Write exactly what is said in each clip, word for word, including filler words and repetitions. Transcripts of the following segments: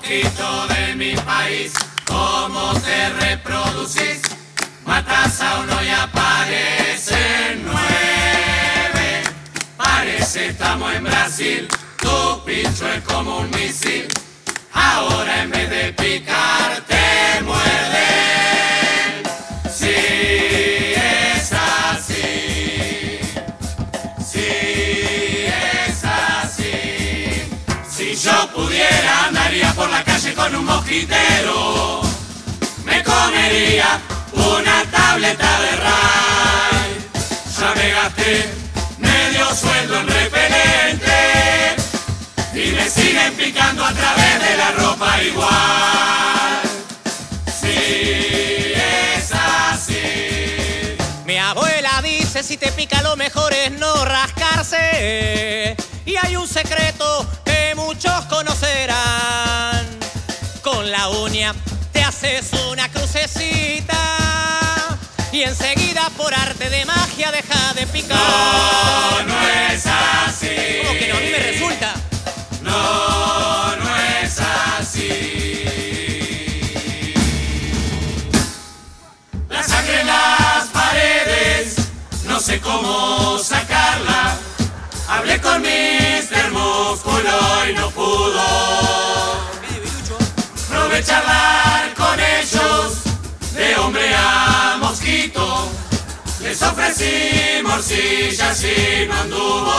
mosquito de mi país, ¿cómo te reproducís? Matas a uno y aparecen nueve. Parece estamos en Brasil, tu pincho es como un misil. Ahora en vez de picar te muerden. Sí, es así. Sí, es así. Si yo pudiera andaría por la calle con un mosquitero. Me comería una tableta de ray. Ya me gasté medio sueldo en repelente y me siguen picando a través de la ropa igual. Sí, es así. Mi abuela dice si te pica lo mejor es no rascarse. Y hay un secreto que muchos conocerán. Con la uña te haces una crucecita y enseguida por arte de magia deja de picar. No, no es así. ¿Cómo que no? A mí me resulta. No, no es así. La sangre en las paredes, no sé cómo sacarla. Hablé con mister Músculo y no pudo. Probé charlar con ellos, de hombre a mosquito. Les ofrecí morcillas y no anduvo.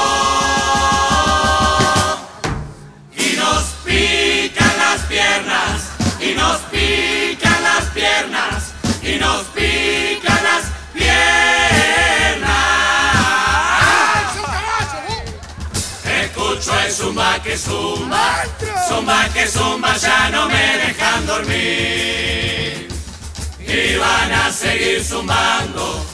Y nos pican las piernas, y nos pican las piernas, y nos pican las piernas. Escucho el zumba que zumba, zumba que zumba, ya no me dejan dormir. Y van a seguir zumbando